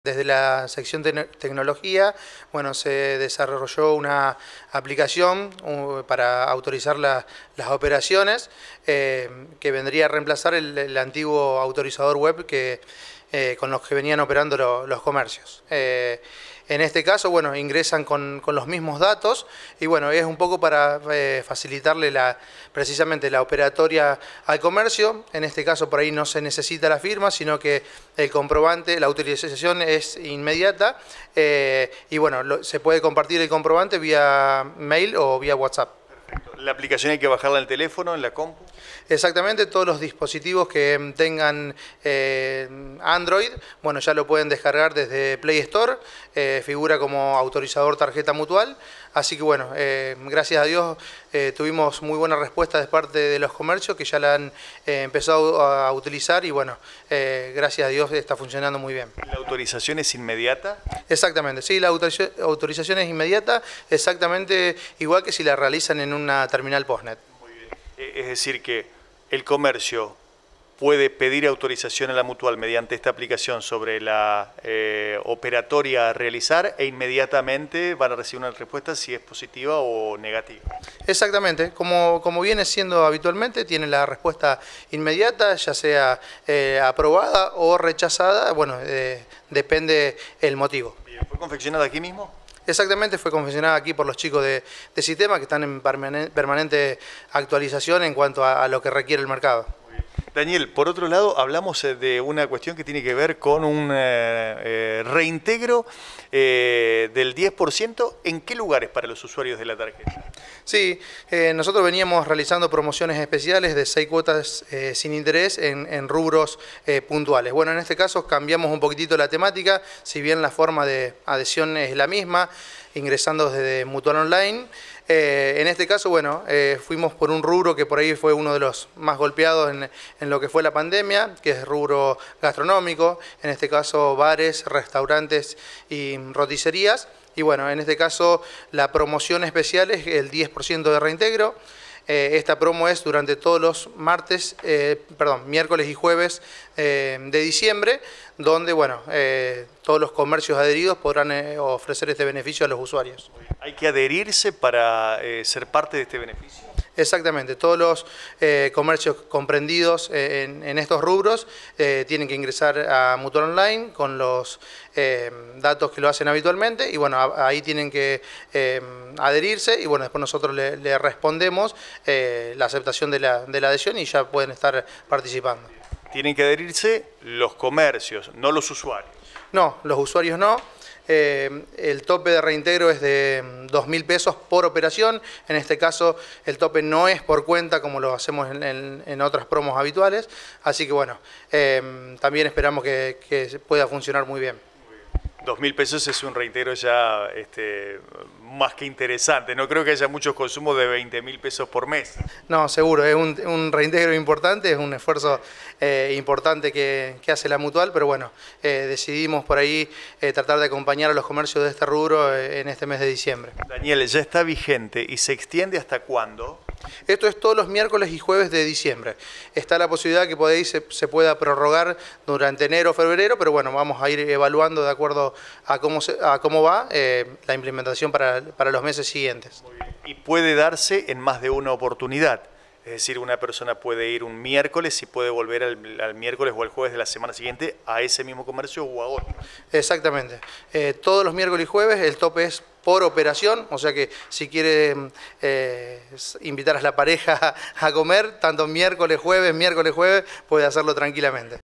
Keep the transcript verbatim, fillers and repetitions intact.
Desde la sección de tecnología, bueno, se desarrolló una aplicación uh, para autorizar la, las operaciones eh, que vendría a reemplazar el, el antiguo autorizador web que, eh, con los que venían operando lo, los comercios. Eh, en este caso, bueno, ingresan con, con los mismos datos y bueno, es un poco para eh, facilitarle la, precisamente la operatoria al comercio. En este caso por ahí no se necesita la firma, sino que el comprobante, la autorización es inmediata eh, y bueno, lo, se puede compartir el comprobante vía mail o vía WhatsApp. Perfecto. ¿La aplicación hay que bajarla en el teléfono, en la compu? Exactamente, todos los dispositivos que tengan eh, Android, bueno, ya lo pueden descargar desde Play Store, eh, figura como autorizador tarjeta mutual, así que bueno, eh, gracias a Dios eh, tuvimos muy buena respuesta de parte de los comercios que ya la han eh, empezado a utilizar y bueno, eh, gracias a Dios está funcionando muy bien. ¿La autorización es inmediata? Exactamente, sí, la autorización es inmediata, exactamente igual que si la realizan en una terminal postnet. Muy bien. Es decir que el comercio puede pedir autorización a la mutual mediante esta aplicación sobre la eh, operatoria a realizar e inmediatamente van a recibir una respuesta si es positiva o negativa. Exactamente, como, como viene siendo habitualmente, tiene la respuesta inmediata, ya sea eh, aprobada o rechazada, bueno, eh, depende el motivo. Bien, ¿fue confeccionada aquí mismo? Exactamente, fue confeccionada aquí por los chicos de, de Sistema que están en permanente actualización en cuanto a, a lo que requiere el mercado. Daniel, por otro lado, hablamos de una cuestión que tiene que ver con un eh, eh, reintegro eh, del diez por ciento. ¿En qué lugares para los usuarios de la tarjeta? Sí, eh, nosotros veníamos realizando promociones especiales de seis cuotas eh, sin interés en, en rubros eh, puntuales. Bueno, en este caso cambiamos un poquitito la temática, si bien la forma de adhesión es la misma, ingresando desde Mutual Online. Eh, en este caso, bueno, eh, fuimos por un rubro que por ahí fue uno de los más golpeados en, en lo que fue la pandemia, que es rubro gastronómico, en este caso bares, restaurantes y roticerías. Y bueno, en este caso la promoción especial es el diez por ciento de reintegro. Eh, esta promo es durante todos los martes, eh, perdón, miércoles y jueves eh, de diciembre, donde bueno, eh, todos los comercios adheridos podrán eh, ofrecer este beneficio a los usuarios. ¿Hay que adherirse para eh, ser parte de este beneficio? Exactamente, todos los eh, comercios comprendidos eh, en, en estos rubros eh, tienen que ingresar a Mutual Online con los eh, datos que lo hacen habitualmente y bueno, a, ahí tienen que eh, adherirse y bueno, después nosotros le, le respondemos eh, la aceptación de la, de la adhesión y ya pueden estar participando. Tienen que adherirse los comercios, no los usuarios. No, los usuarios no. Eh, el tope de reintegro es de dos mil pesos por operación. En este caso el tope no es por cuenta como lo hacemos en, en, en otras promos habituales. Así que bueno, eh, también esperamos que, que pueda funcionar muy bien. Dos mil pesos es un reintegro ya este, más que interesante. No creo que haya muchos consumos de veinte mil pesos por mes. No, seguro, es un, un reintegro importante, es un esfuerzo eh, importante que, que hace la Mutual, pero bueno, eh, decidimos por ahí eh, tratar de acompañar a los comercios de este rubro eh, en este mes de diciembre. Daniel, ¿ya está vigente y se extiende hasta cuándo? Esto es todos los miércoles y jueves de diciembre. Está la posibilidad que por ahí se, se pueda prorrogar durante enero o febrero, pero bueno, vamos a ir evaluando de acuerdo a cómo, se, a cómo va eh, la implementación para, para los meses siguientes. Muy bien. Y puede darse en más de una oportunidad. Es decir, una persona puede ir un miércoles y puede volver al, al miércoles o al jueves de la semana siguiente a ese mismo comercio o a otro. Exactamente. Eh, todos los miércoles y jueves el tope es por operación, o sea que si quiere eh, invitar a la pareja a comer, tanto miércoles, jueves, miércoles, jueves, puede hacerlo tranquilamente.